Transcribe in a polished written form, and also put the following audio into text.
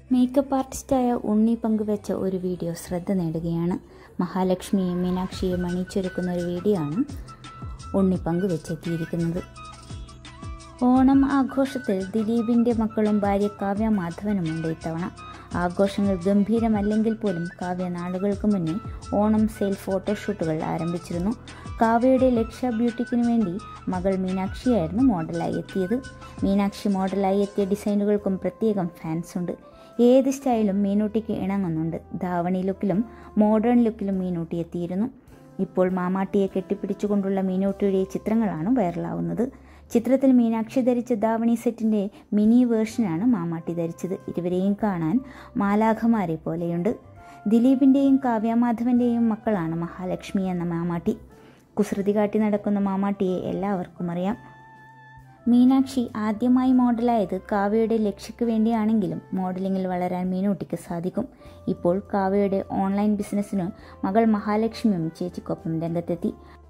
Makeup ആർട്ടിസ്റ്റായ ഉണ്ണി പങ്കുവെച്ച ഒരു video ശ്രദ്ധ നേടുകയാണ്. മഹാലക്ഷ്മിയെയും മീനാക്ഷിയെയും അണിയിച്ചൊരുക്കുന്ന ഒരു വീഡിയോ ആണ് ഉണ്ണി പങ്കുവെച്ചെത്തിയിരിക്കുന്നത്. ഓണം ആഘോഷത്തിൽ ദിലീപിൻ്റെ മക്കളും ഭാര്യ കാവ്യ മാധവനുമുണ്ട് ഇത്തവണ. ആഘോഷങ്ങൾ ഗംഭീരമല്ലെങ്കിൽ പോലും കാവ്യ നാളുകൾക്ക് മുന്നേ ഓണം സെയിൽ ഫോട്ടോഷൂട്ടുകൾ ആരംഭിച്ചിരുന്നു. കാവ്യയുടെ ലക്ഷ്യ ബ്യൂട്ടിക്കിനു വേണ്ടി മകൾ മീനാക്ഷിയായിരുന്നു മോഡലായി എത്തിയത്. മീനാക്ഷി മോഡലായി എത്തിയ ഡിസൈനുകൾക്കും പ്രത്യേകം ഫാൻസ് ഉണ്ട്. ഏത് സ്റ്റൈലും മീനൂട്ടിക്ക് ഇണങ്ങുന്നുണ്ട്. ധാവണി ലുക്കിലും മോഡേൺ ലുക്കിലും മീനൂട്ടി എത്തിയിരുന്നു. ഇപ്പോൾ മാമാട്ടിയെ കെട്ടിപ്പിടിച്ചുകൊണ്ടുള്ള മീനൂട്ടിയുടെ ചിത്രങ്ങളാണ് വൈറലാവുന്നത്. ചിത്രത്തിൽ മീനാക്ഷി ധരിച്ച ധാവണി സെറ്റിൻ്റെ മിനി വേർഷനാണ് മാമാട്ടി ധരിച്ചത്. ഇരുവരെയും കാണാൻ മാലാഖമാരെ പോലെയുണ്ട്. ദിലീപിൻ്റെയും കാവ്യമാധവൻ്റെയും മക്കളാണ് മഹാലക്ഷ്മി എന്ന മാമാട്ടി. കുസൃതി കാട്ടി നടക്കുന്ന മാമാട്ടിയെ എല്ലാവർക്കും അറിയാം. മീനാക്ഷി ആദ്യമായി മോഡലായത് കാവ്യയുടെ ലക്ഷ്യക്ക് വേണ്ടിയാണെങ്കിലും മോഡലിങ്ങിൽ വളരാൻ മീനൂട്ടിക്ക് സാധിക്കും. ഇപ്പോൾ കാവ്യയുടെ ഓൺലൈൻ ബിസിനസ്സിന് മകൾ മഹാലക്ഷ്മിയും ചേച്ചിക്കൊപ്പം രംഗത്തെത്തി.